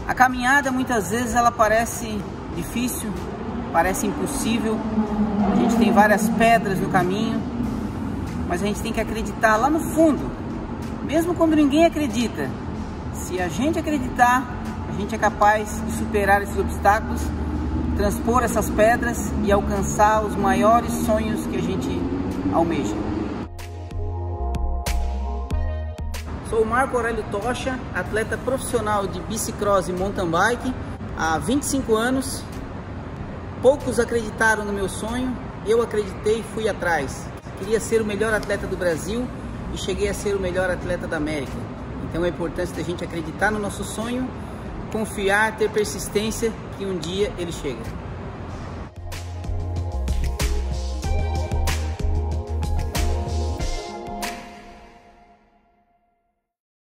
A caminhada muitas vezes ela parece difícil, parece impossível. A gente tem várias pedras no caminho, mas a gente tem que acreditar lá no fundo, mesmo quando ninguém acredita. Se a gente acreditar, a gente é capaz de superar esses obstáculos, transpor essas pedras e alcançar os maiores sonhos que a gente almeja. Sou o Marco Aurélio Tocha, atleta profissional de bicicross e mountain bike há 25 anos. Poucos acreditaram no meu sonho, eu acreditei e fui atrás. Queria ser o melhor atleta do Brasil e cheguei a ser o melhor atleta da América. Então é importante a gente acreditar no nosso sonho, confiar, ter persistência, que um dia ele chega.